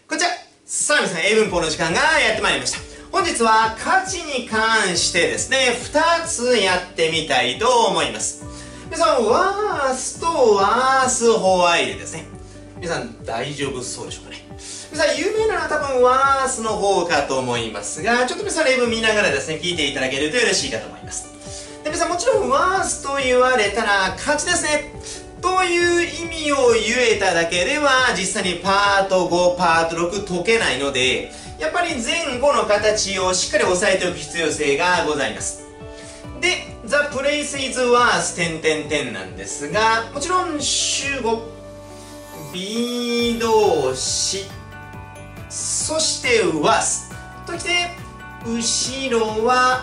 こんにちは。さあ皆さん、英文法の時間がやってまいりました。本日は価値に関してですね、2つやってみたいと思います。皆さん、ワースとワースホワイルですね。皆さん、大丈夫そうでしょうかね。皆さん、有名なのは多分ワースの方かと思いますが、ちょっと皆さん例文見ながらですね、聞いていただけるとよろしいかと思います。で、皆さん、もちろんワースと言われたら価値ですね。という意味を言えただけでは実際にパート5、パート6解けないので、やっぱり前後の形をしっかり押さえておく必要性がございます。で、The place is worth なんですが、もちろん主語、be 動詞、そして was ときて、後ろは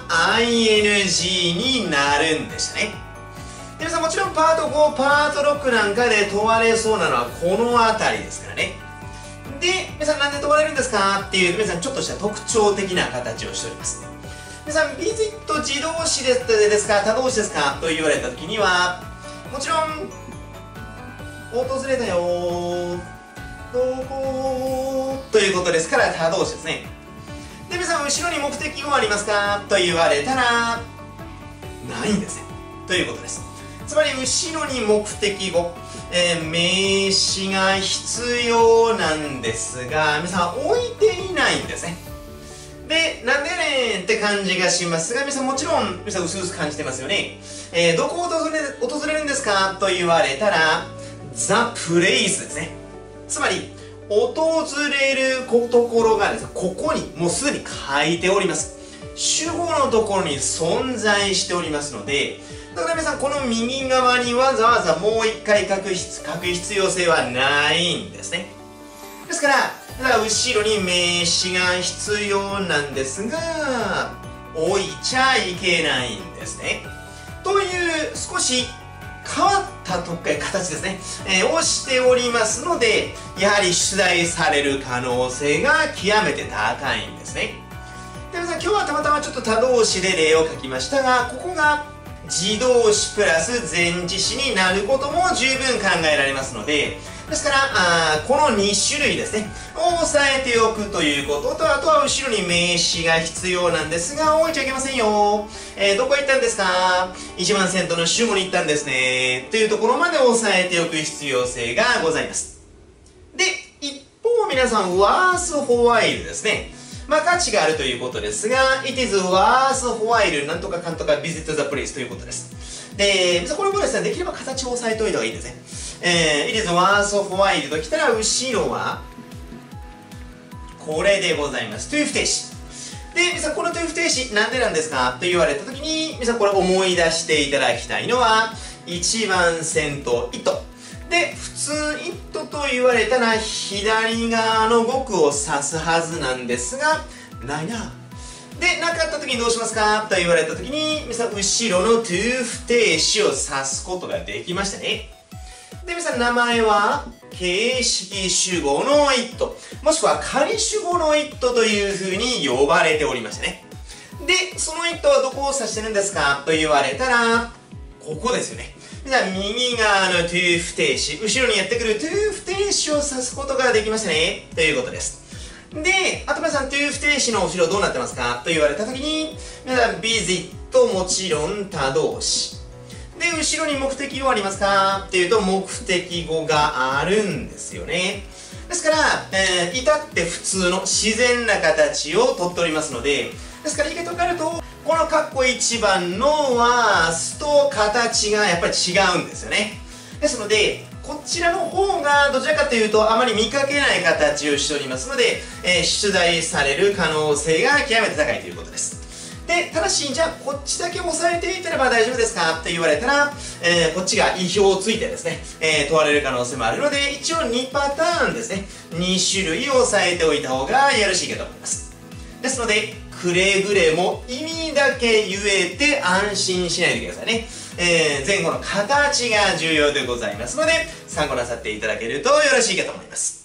ing になるんでしたね。皆さんもちろんパート5、パート6なんかで問われそうなのはこの辺りですからね。で、皆さんなんで問われるんですかっていう皆さんちょっとした特徴的な形をしております。皆さん、ビジット自動詞ですか他動詞ですかと言われた時には、もちろん、訪れたよー、どこということですから他動詞ですね。で、皆さん、後ろに目的語ありますかと言われたら、ないんですね。ということです。つまり後ろに目的語、名詞が必要なんですが、皆さん置いていないんですね。で、なんでやねんって感じがしますが、皆さんもちろん、皆さん薄々感じてますよね。どこを訪れるんですかと言われたら、The place ですね。つまり、訪れるところがですね、ここにもうすでに書いております。主語のところに存在しておりますので、だから皆さんこの右側にわざわざもう一回書く必要性はないんですね。ですから、後ろに名詞が必要なんですが、置いちゃいけないんですね。という少し変わった形ですね、をしておりますので、やはり出題される可能性が極めて高いんですね。で、皆さん今日はたまたまちょっと他動詞で例を書きましたが、ここが自動詞プラス前置詞になることも十分考えられますので、ですからこの2種類ですねを押さえておくということと、あとは後ろに名詞が必要なんですが、置いちゃいけませんよ。どこ行ったんですか ?1 番セントの主語に行ったんですね。というところまで押さえておく必要性がございます。で、一方皆さん、worth while ですね。まあ価値があるということですが、it is worth while なんとかかんとか visit the place ということです。で、これもですね、できれば形を押さえておいた方がいいですね。it is worth while ときたら、後ろは、これでございます。to 不定詞。で、皆さん、この to 不定詞、なんでなんですかと言われたときに、皆さん、これ思い出していただきたいのは、1番線と it。で、普通 it と言われたら左側の語句を指すはずなんですが、ないな。で、なかった時にどうしますかと言われた時に、皆さん、後ろの to 不定詞を指すことができましたね。で、皆さん、名前は形式主語の it、もしくは仮主語の it という風に呼ばれておりましたね。で、その it はどこを指してるんですかと言われたら、ここですよね。じゃあ右側の to 不定詞、後ろにやってくる to 不定詞を指すことができましたね。ということです。で、あと皆さん to 不定詞の後ろどうなってますかと言われたときに、皆さん visit もちろん他動詞。で、後ろに目的語ありますかっていうと目的語があるんですよね。ですから、至って普通の自然な形をとっておりますので、ですから言い方を変えると、このカッコ1番のワースと形がやっぱり違うんですよね。ですので、こちらの方がどちらかというとあまり見かけない形をしておりますので、出題される可能性が極めて高いということです。で、ただし、じゃあこっちだけ押さえていたらば大丈夫ですかと言われたら、こっちが意表をついてですね、問われる可能性もあるので、一応2パターンですね、2種類押さえておいた方がよろしいかと思います。ですので、くれぐれも意味だけ言えて安心しないでくださいね。前後の形が重要でございますので、参考なさっていただけるとよろしいかと思います。